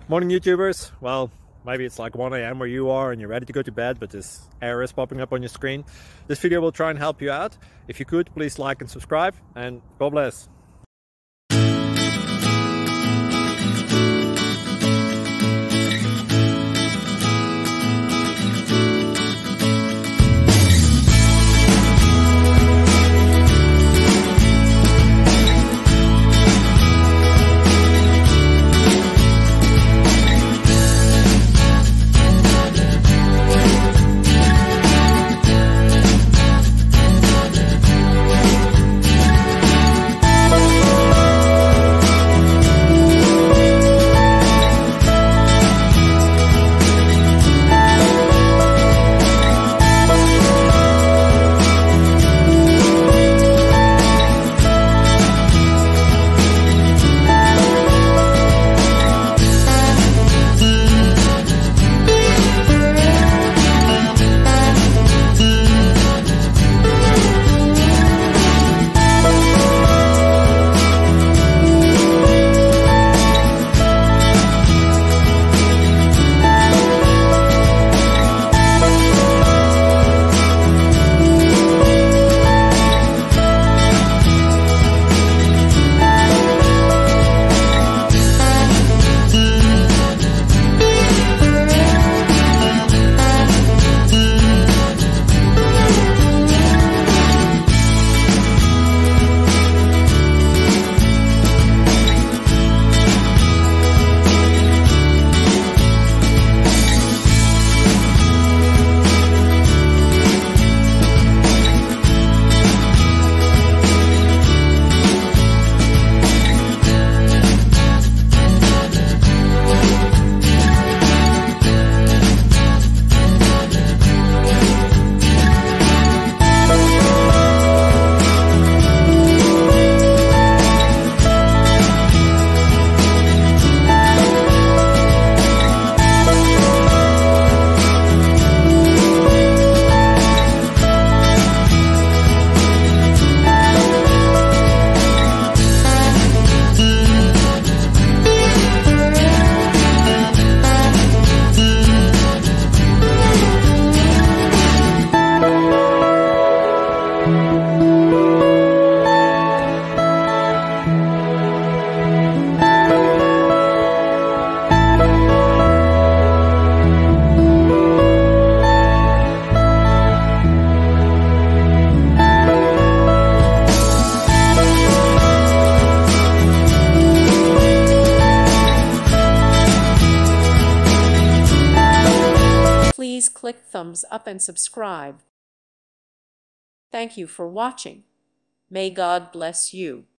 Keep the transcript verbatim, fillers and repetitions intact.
Morning YouTubers. Well, maybe it's like one A M where you are and you're ready to go to bed, but this error is popping up on your screen. This video will try and help you out. If you could, please like and subscribe, and God bless. Please click thumbs up and subscribe. Thank you for watching. May God bless you.